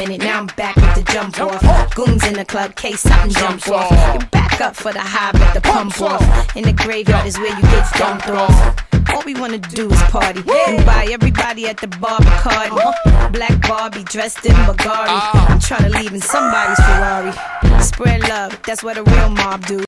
minute, now I'm back with the jump off. Goons in the club, case something jump off. You back up for the high, let the pump off. In the graveyard is where you get dumped off. All we wanna do is party and buy everybody at the bar Bacardi. Black Barbie dressed in Bulgari. I'm tryna leave in somebody's Ferrari. Spread love, that's what a real mob do.